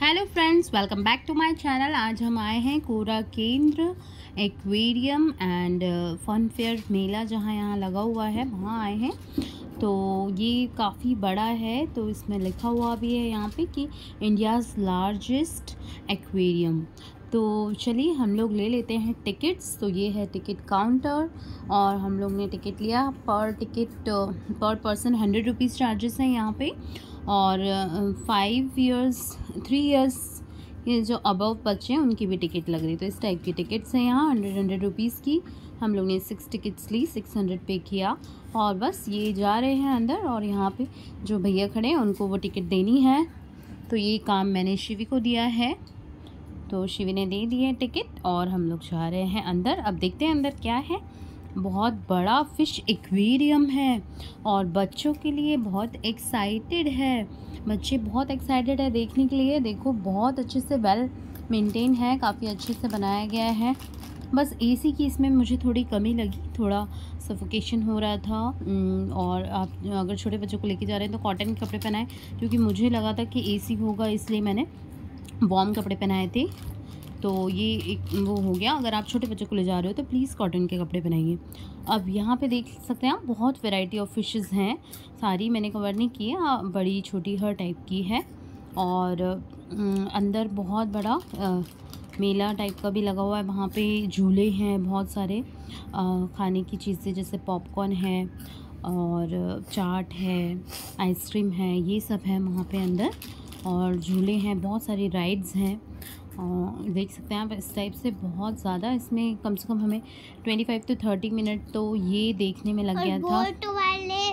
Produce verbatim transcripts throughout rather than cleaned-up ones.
Hello friends, welcome back to my channel. आज हम आए हैं Kora Kendra aquarium and fun fair मेला जहां यहाँ लगा हुआ है, वहाँ आए हैं। तो ये काफ़ी बड़ा है, तो इसमें लिखा हुआ भी है यहाँ पे कि इंडियाज़ लार्जेस्ट एक्वेरियम। तो चलिए हम लोग ले लेते हैं टिकट्स। तो ये है टिकट काउंटर और हम लोग ने टिकट लिया। पर टिकट पर पर्सन हंड्रेड रुपीज़ चार्जेस हैं यहाँ पे। और फाइव इयर्स थ्री इयर्स ये जो अबव बच्चे हैं उनकी भी टिकट लग रही। तो इस टाइप की टिकट्स हैं यहाँ, हंड्रेड हंड्रेड रुपीज़ की। हम लोग ने सिक्स टिकट्स ली, सिक्स हंड्रेड पे किया और बस ये जा रहे हैं अंदर। और यहाँ पे जो भैया खड़े हैं उनको वो टिकट देनी है। तो ये काम मैंने शिवी को दिया है, तो शिवी ने दे दी है टिकट और हम लोग जा रहे हैं अंदर। अब देखते हैं अंदर क्या है। बहुत बड़ा फ़िश एक्वेरियम है और बच्चों के लिए बहुत एक्साइटेड है। बच्चे बहुत एक्साइटेड है देखने के लिए। देखो बहुत अच्छे से वेल मेंटेन है, काफ़ी अच्छे से बनाया गया है। बस एसी की इसमें मुझे थोड़ी कमी लगी, थोड़ा सफोकेशन हो रहा था। और आप अगर छोटे बच्चों को लेके जा रहे हैं तो कॉटन के कपड़े पहनाएं, क्योंकि मुझे लगा था कि एसी होगा, इसलिए मैंने वार्म कपड़े पहनाए थे। तो ये एक वो हो गया। अगर आप छोटे बच्चों को ले जा रहे हो तो प्लीज़ कॉटन के कपड़े पहनाइए। अब यहाँ पे देख सकते हैं आप, बहुत वैरायटी ऑफ फिशेस हैं। सारी मैंने कवर नहीं की है, बड़ी छोटी हर टाइप की है। और अंदर बहुत बड़ा आ, मेला टाइप का भी लगा हुआ है। वहाँ पे झूले हैं बहुत सारे, आ, खाने की चीज़ें जैसे पॉपकॉर्न है और चाट है, आइसक्रीम है, ये सब है वहाँ पे अंदर। और झूले हैं, बहुत सारी राइड्स हैं। और देख सकते हैं आप इस टाइप से बहुत ज़्यादा। इसमें कम से कम हमें पच्चीस टू तीस मिनट तो ये देखने में लग गया था। बोट वाले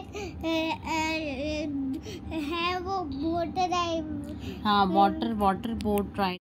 है वो बोट राइड। हाँ, water water boat ride,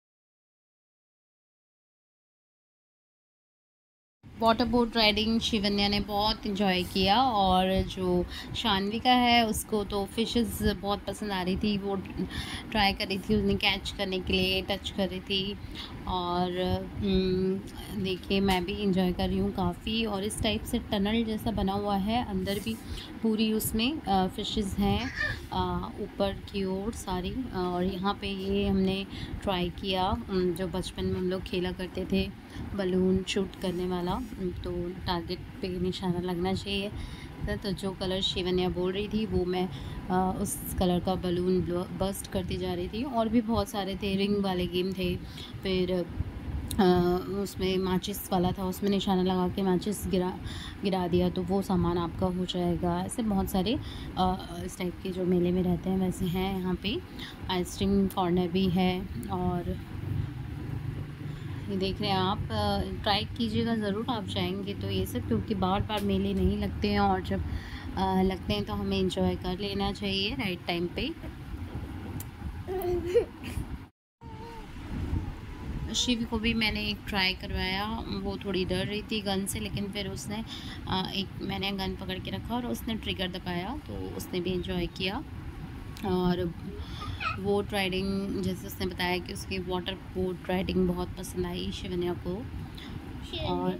water boat riding Shivanya ने बहुत इन्जॉय किया। और जो शान्विका है उसको तो फिशेस बहुत पसंद आ रही थी, वो ट्राई कर रही थी, उन्हें कैच करने के लिए टच कर रही थी। और देखिए मैं भी इंजॉय कर रही हूँ काफ़ी। और इस टाइप से टनल जैसा बना हुआ है, अंदर भी पूरी उसमें फिशेस हैं ऊपर की ओर सारी। और यहाँ पे ये हमने ट्राई किया जो बचपन में हम लोग खेला करते थे, बलून शूट करने वाला। तो टारगेट पे निशाना लगना चाहिए। तो जो कलर शिवन्या बोल रही थी वो मैं आ, उस कलर का बलून बस्ट करती जा रही थी। और भी बहुत सारे थे, रिंग वाले गेम थे। फिर आ, उसमें माचिस वाला था, उसमें निशाना लगा के माचिस गिरा गिरा दिया तो वो सामान आपका हो जाएगा। ऐसे बहुत सारे आ, इस टाइप के जो मेले में रहते हैं वैसे हैं। यहाँ पे आइसक्रीम कॉर्नर भी है। और ये देख रहे हैं आप, ट्राई कीजिएगा ज़रूर आप जाएंगे तो ये सब, क्योंकि बार बार मेले नहीं लगते हैं। और जब आ, लगते हैं तो हमें एंजॉय कर लेना चाहिए राइट टाइम पे। शिव को भी मैंने एक ट्राई करवाया, वो थोड़ी डर रही थी गन से, लेकिन फिर उसने आ, एक मैंने गन पकड़ के रखा और उसने ट्रिगर दबाया तो उसने भी एंजॉय किया। और बोट राइडिंग जैसे उसने बताया कि उसकी वाटर बोट राइडिंग बहुत पसंद आई शिवन्या को। और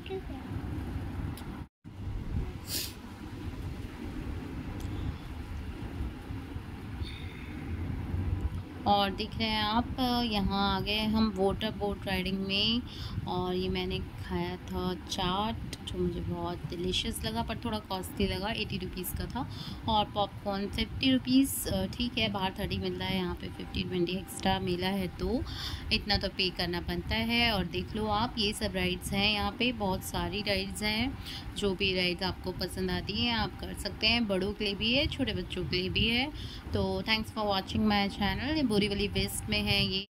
और दिख रहे हैं आप, यहाँ आ गए हम वाटर बोट राइडिंग में। और ये मैंने खाया था चाट, जो मुझे बहुत डिलीशियस लगा, पर थोड़ा कॉस्टली लगा, एटी रुपीज़ का था। और पॉपकॉर्न फिफ्टी रुपीज़, ठीक है, बाहर थर्टी मिल रहा है, यहाँ पे फिफ्टी ट्वेंटी एक्स्ट्रा मेला है तो इतना तो पे करना बनता है। और देख लो आप, ये सब राइड्स हैं यहाँ पे, बहुत सारी राइड्स हैं। जो भी राइड्स आपको पसंद आती हैं आप कर सकते हैं, बड़ों के लिए भी है, छोटे बच्चों के लिए भी है। तो thanks for watching my channel. Borivali west में है ये।